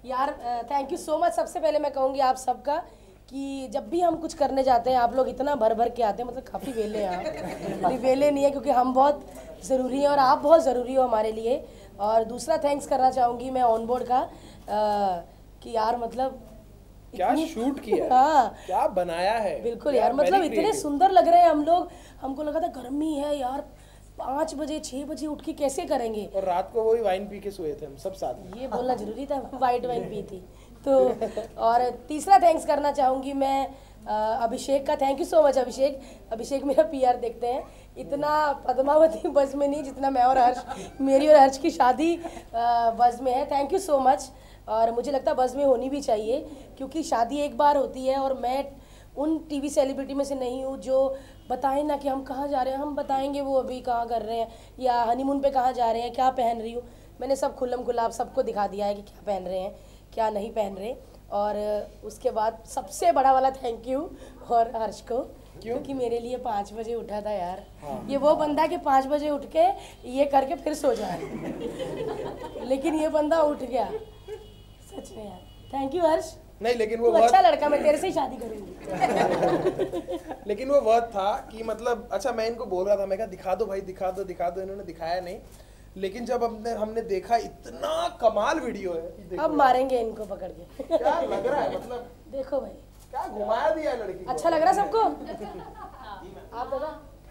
यार thank you so much. सबसे पहले मैं कहूँगी आप सबका कि जब भी हम कुछ करने जाते हैं आप लोग इतना भर भर के आते हैं, मतलब काफ़ी वेले हैं आप। अभी वेले नहीं है क्योंकि हम बहुत ज़रूरी हैं और आप बहुत ज़रूरी हो हमारे लिए। और दूसरा थैंक्स करना चाहूँगी मैं ऑन बोर्ड का कि यार मतलब क्या शूट किया है, हाँ क्या बनाया है। बिल्कुल यार, मतलब इतने सुंदर लग रहे हैं हम लोग। हमको लगा था गर्मी है यार, 5 बजे 6 बजे उठ के कैसे करेंगे। और रात को वही वाइन पी के सोए थे हम सब साथ में। ये बोलना जरूरी था, वाइट वाइन पी थी तो। और तीसरा थैंक्स करना चाहूँगी मैं अभिषेक का। Thank you so much Abhishek. Abhishek मेरा पीआर देखते हैं। इतना पद्मावती बस में नहीं जितना मैं और हर्ष, मेरी और हर्ष की शादी बस में है। Thank you so much. और मुझे लगता है बस में होनी भी चाहिए क्योंकि शादी एक बार होती है और मैं उन टीवी सेलिब्रिटी में से नहीं हूँ जो बताएं ना कि हम कहाँ जा रहे हैं। हम बताएंगे वो अभी कहाँ कर रहे हैं या हनीमून पे कहाँ जा रहे हैं, क्या पहन रही हूँ। मैंने सब खुल्लम खुल्ला आप सबको दिखा दिया है कि क्या पहन रहे हैं क्या नहीं पहन रहे। और उसके बाद सबसे बड़ा वाला थैंक यू और हर्ष को, क्योंकि मेरे लिए 5 बजे उठा था यार। हाँ। ये वो बंदा कि 5 बजे उठ के ये करके फिर सो जाए लेकिन ये बंदा उठ गया सच में यार। Thank you Harsh. नहीं लेकिन वो अच्छा लड़का, मैं तेरे से ही शादी करूंगी लेकिन वो वर्थ था कि मतलब अच्छा मैं इनको बोल रहा था, मैं कहा दिखा दो भाई दिखा दो दिखा दो, इन्होंने दिखाया नहीं। लेकिन जब हमने देखा इतना कमाल वीडियो है। अब मारेंगे इनको पकड़ के। क्या लग रहा है मतलब देखो भाई क्या घुमाया दिया है लड़की को। अच्छा लग रहा है सबको। आप दादा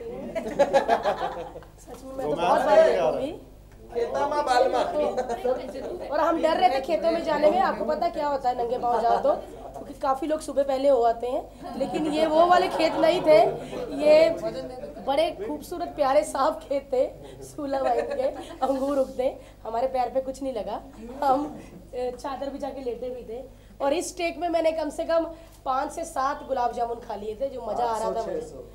सच में मैं तो बहुत बार देखूंगी। खेता माँ बालमा। और हम डर रहे थे खेतों में जाने में। आपको पता क्या होता है नंगे पाँव जाओ तो, क्योंकि काफ़ी लोग सुबह पहले हो आते हैं। लेकिन ये वो वाले खेत नहीं थे, ये बड़े खूबसूरत प्यारे साफ खेत थे। सूला वाइन के अंगूर उगते, हमारे पैर पे कुछ नहीं लगा। हम चादर बिछा के लेटे भी थे। और इस टेक में मैंने कम से कम 5 से 7 गुलाब जामुन खा लिए थे, जो मज़ा आ रहा था मुझे।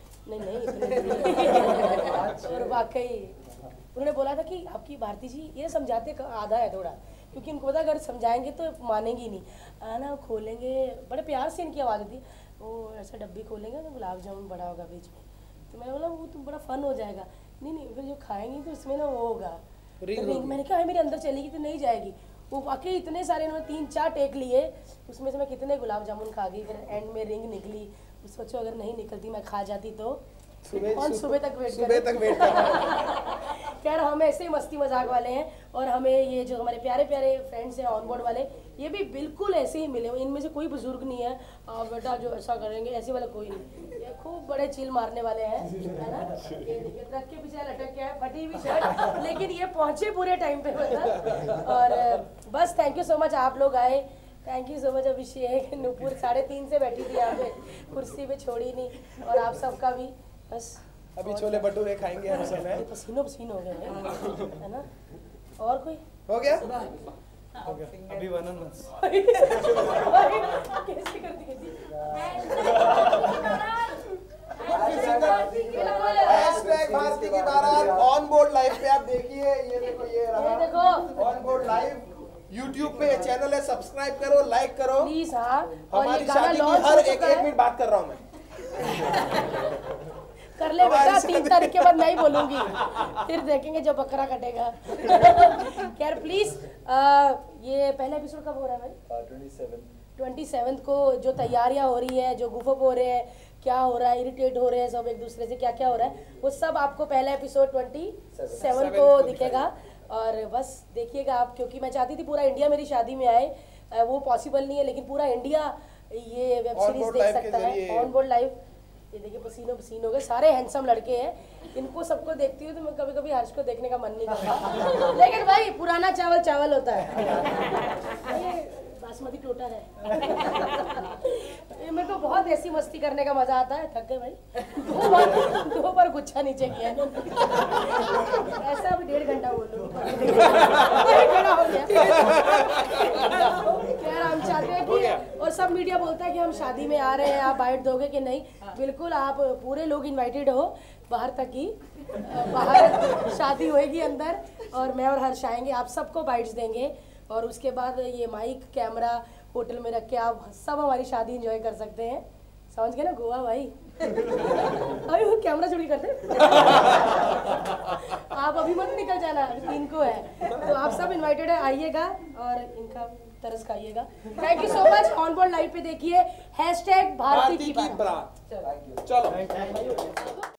नहीं और वाकई उन्होंने बोला था कि आपकी भारती जी ये समझाते आधा है थोड़ा, क्योंकि उनको पता अगर समझाएंगे तो मानेंगी नहीं। आना खोलेंगे, बड़े प्यार से इनकी आवाज़ थी, वो ऐसा डब्बी खोलेंगे तो गुलाब जामुन बड़ा होगा बीच में। तो मैंने बोला वो तो बड़ा फन हो जाएगा। नहीं फिर जो खाएंगी तो इसमें ना वो होगा रिंग। मैंने कहा मेरे अंदर चलेगी तो नहीं जाएगी। वो वाकई इतने सारे इन्होंने 3-4 टेक लिए, उसमें से मैं कितने गुलाब जामुन खा गई। फिर एंड में रिंग निकली। सोचो अगर नहीं निकलती मैं खा जाती तो सुबह तक वेट खैर हम ऐसे ही मस्ती मजाक वाले हैं। और हमें ये जो हमारे प्यारे प्यारे फ्रेंड्स हैं ऑन बोर्ड वाले, ये भी बिल्कुल ऐसे ही मिले। इनमें से कोई बुजुर्ग नहीं है बेटा जो ऐसा करेंगे, ऐसे वाला कोई नहीं। ये खूब बड़े चिल मारने वाले हैं, है ना। ये देखिए ट्रक के पीछे लटक के है, फटी हुई शर्ट, लेकिन ये पहुंचे पूरे टाइम पे बता। और बस थैंक यू सो मच आप लोग आए। Thank you so much Abhishek. Nupur 3:30 से बैठी थी यहाँ पे कुर्सी पे, छोड़ी नहीं। और आप सबका भी बस अभी छोले भटूरे खाएंगे हम सब हैं। पसीनो पसीनो हो गए है ना। और कोई हो गया अभी वन कैसे कर दी भारती की बारात ऑन बोर्ड लाइव पे आप देखिए। ये देखो ये रहा, देखो ऑन बोर्ड लाइव यूट्यूब पे चैनल है, सब्सक्राइब करो, लाइक करो प्लीज। हाँ हमारी शादी की हर एक मिनट बात कर रहा हूँ मैं। कर ले बेटा, 3 तारीख के बाद मैं ही बोलूंगी, फिर देखेंगे जो बकरा कटेगा। खैर प्लीज ये पहला एपिसोड कब हो रहा है भाई? 27 को। जो तैयारियां हो रही है, जो गुफअप हो रहे हैं, क्या हो रहा है, इरिटेट हो रहे हैं सब एक दूसरे से, क्या क्या हो रहा है, वो सब आपको पहला एपिसोड 27 को दिखेगा। और बस देखिएगा आप, क्योंकि मैं चाहती थी पूरा इंडिया मेरी शादी में आए। वो पॉसिबल नहीं है, लेकिन पूरा इंडिया ये वेब सीरीज देख सकता है ऑन बोर्ड लाइव। ये देखिए पसीनो पसीन हो गए, सारे हैंडसम लड़के हैं। इनको सबको देखती हूँ तो मैं कभी कभी हर्ष को देखने का मन नहीं करता। लेकिन भाई पुराना चावल चावल होता है, बासमती टोटा है। मेरे को बहुत ऐसी मस्ती करने का मजा आता है। थक गए भाई, 2 बार गुच्छा नीचे किया। ऐसा अभी 1.5 घंटा बोलूँ। खैर हम चाहते हैं कि, और सब मीडिया बोलता है कि हम शादी में आ रहे हैं, आप बाइट दोगे कि नहीं। बिल्कुल आप पूरे लोग इनवाइटेड हो, बाहर तक ही। बाहर शादी होएगी अंदर, और मैं और हर्ष आएंगे, आप सबको बाइट्स देंगे। और उसके बाद ये माइक कैमरा होटल में रख के आप सब हमारी शादी एंजॉय कर सकते हैं। समझ गए ना, गोवा भाई। अभी वो कैमरा चोरी करते। आप अभी मत निकल जाना, 3 को है। तो आप सब इनवाइटेड है, आइएगा। और इनका तरस खाइएगा। Thank you so much. On board live पे देखिए #भारती की बात। चलो